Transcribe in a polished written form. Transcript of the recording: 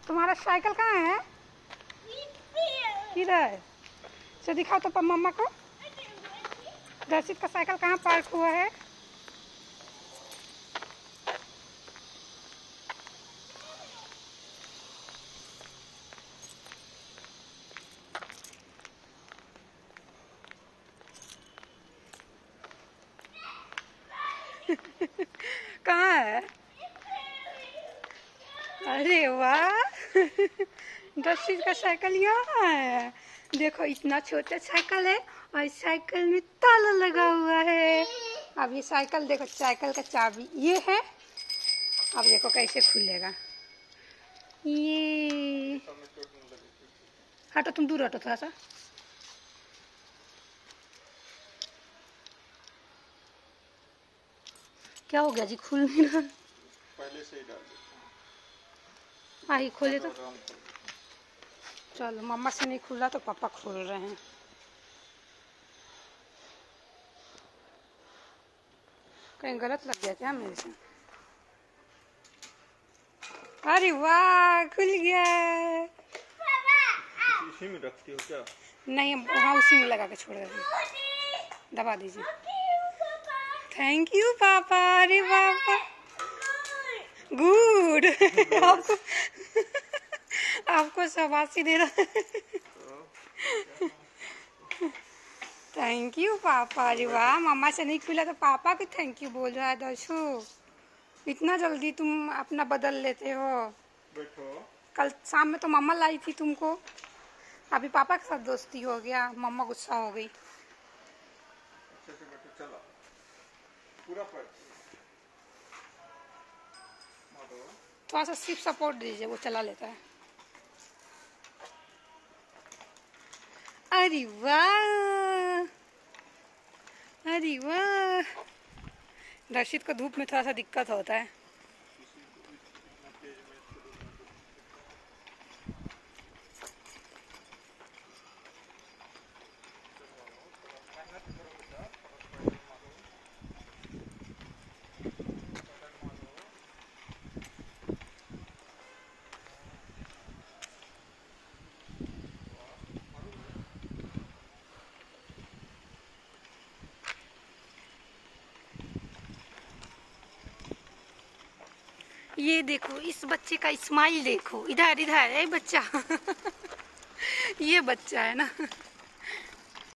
तुम्हारा साइकिल कहाँ है? किधर से दिखाओ तो मम्मा को। दर्शित का साइकिल कहाँ पार्क हुआ है? कहाँ है? अरे वाह दर्शित का साइकिल यहाँ है। देखो इतना छोटा साइकिल है और इस साइकिल में ताला लगा हुआ है। अब ये साइकिल देखो, साइकिल का चाबी ये है। अब देखो कैसे खुलेगा ये। हटो, तुम दूर हटो थोड़ा सा। क्या हो गया जी? खुल नहीं रहा। पहले से ही डाल दो। आई खोले तो चलो। मम्मा से नहीं खुला तो पापा खोल रहे हैं। कहीं गलत लग गया क्या मेरे से? अरे वाह खुल गया। इसी में रखती हो क्या? नहीं, हाँ उसी में लगा के छोड़ देती। दबा दीजिए। थैंक यू पापा। अरे पापा गुड आपको आपको शाबाशी दे रहा है। थैंक यू पापा। अरे वाह, मम्मा से नहीं खुला तो पापा को थैंक यू बोल रहा है। दर्शु इतना जल्दी तुम अपना बदल लेते हो। बैठो। कल शाम में तो मम्मा लाई थी तुमको, अभी पापा के साथ दोस्ती हो गया, मम्मा गुस्सा हो गई। अच्छे से बैठो, चलो पूरा पर थोड़ा सा सिर्फ सपोर्ट दीजिए, वो चला लेता है। अरे वाह, अरे वाह। दर्शित को धूप में थोड़ा सा दिक्कत होता है। ये देखो इस बच्चे का स्माइल देखो, इधर इधर है बच्चा ये बच्चा है ना।